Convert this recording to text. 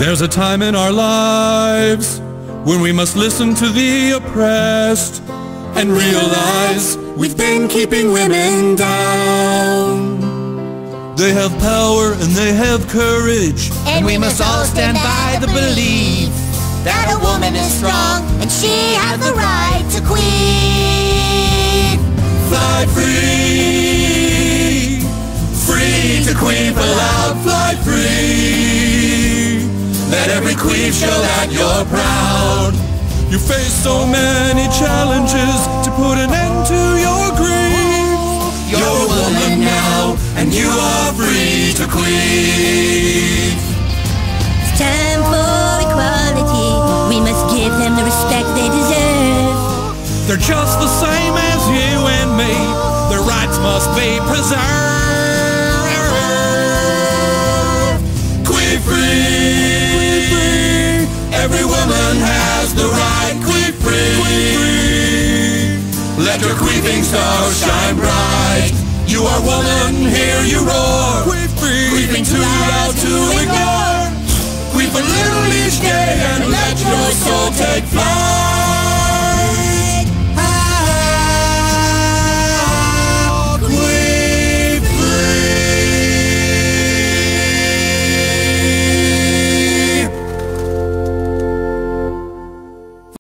There's a time in our lives when we must listen to the oppressed and realize we've been keeping women down. They have power and they have courage, and we must all stand by the belief that a woman is strong and she has the right to queef. Fly free, free to queef aloud, fly free. Let every queef show that you're proud. You face so many challenges to put an end to your grief. You're a woman now, and you are free to queef. It's time for equality. We must give them the respect they deserve. They're just the same as you and me. Their rights must be preserved. Queef free. Every woman has the right. Queef free. Let your queefing star shine bright. You are woman, hear you roar. Queef free. Queefing too loud to ignore. Queef a little each day and let your soul take flight.